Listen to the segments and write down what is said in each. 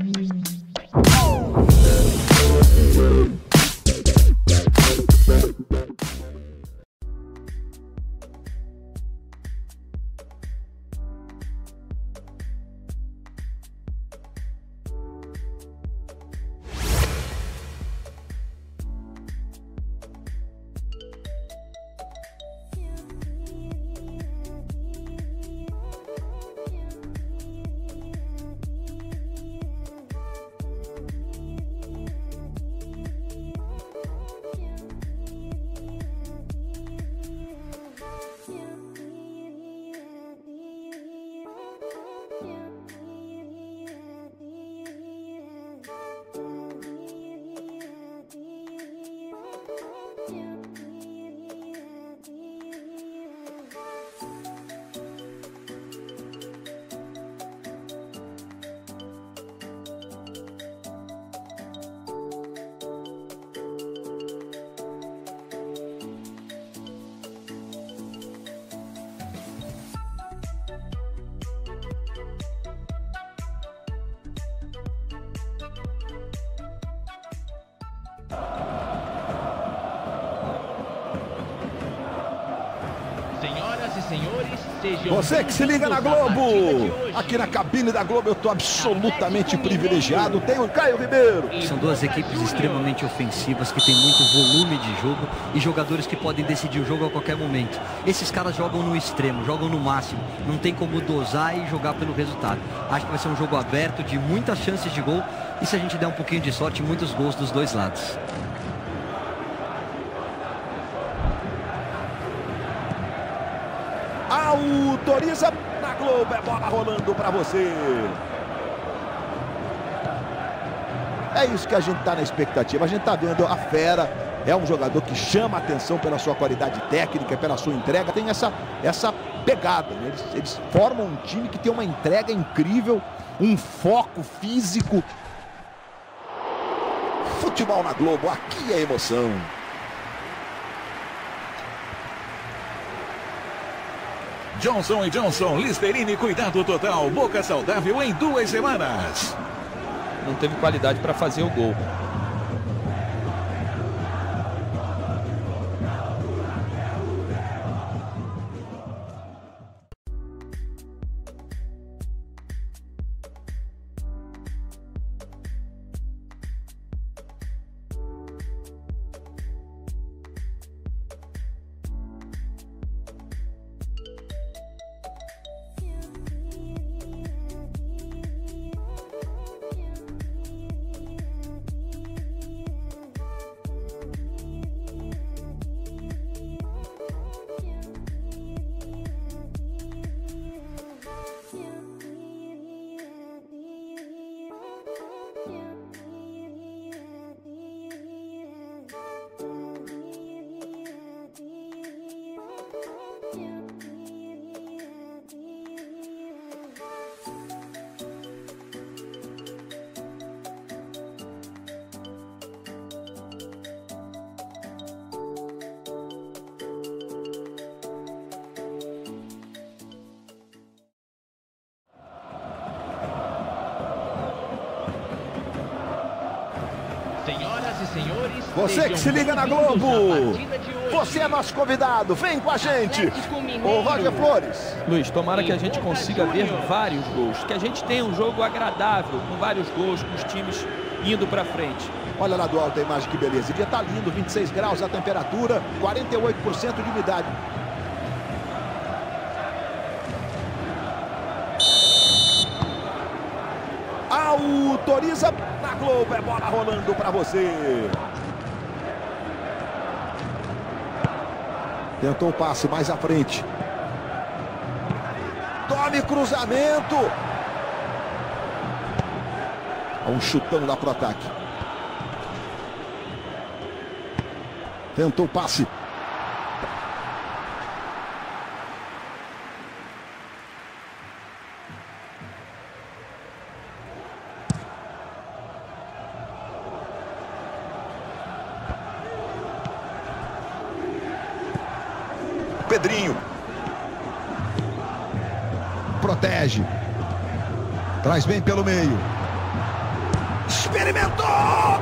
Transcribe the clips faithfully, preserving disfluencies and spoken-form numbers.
Senhoras e senhores, sejam você que se liga na Globo, aqui na cabine da Globo eu estou absolutamente privilegiado. Tem o Caio Ribeiro. São duas equipes extremamente ofensivas que têm muito volume de jogo e jogadores que podem decidir o jogo a qualquer momento. Esses caras jogam no extremo, jogam no máximo, não tem como dosar e jogar pelo resultado. Acho que vai ser um jogo aberto, de muitas chances de gol, e se a gente der um pouquinho de sorte, muitos gols dos dois lados. Autoriza na Globo, é bola rolando para você. É isso que a gente está na expectativa. A gente está vendo a fera. É um jogador que chama a atenção pela sua qualidade técnica, pela sua entrega. Tem essa, essa pegada, né? Eles, eles formam um time que tem uma entrega incrível, um foco físico. Futebol na Globo, aqui é emoção. Johnson e Johnson, Listerine, cuidado total, boca saudável em duas semanas. Não teve qualidade para fazer o gol. Senhoras e senhores, você que se liga na Globo, você é nosso convidado, vem com a gente, o Roger Flores. Luiz, tomara que a gente consiga ver vários gols, que a gente tenha um jogo agradável, com vários gols, com os times indo para frente. Olha lá do alto a imagem, que beleza, o dia tá lindo, vinte e seis graus a temperatura, quarenta e oito por cento de umidade. Autoriza na Globo, é bola rolando para você. Tentou o passe mais à frente. Tome cruzamento. Um chutão lá pro ataque. Tentou o passe. Pedrinho. Protege. Traz bem pelo meio. movimentou!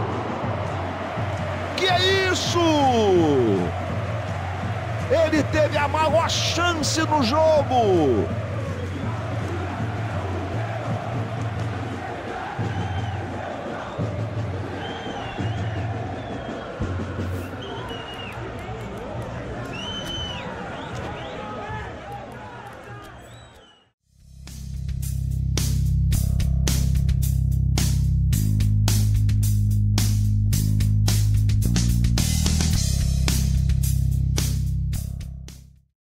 Que é isso? Ele teve a maior chance no jogo.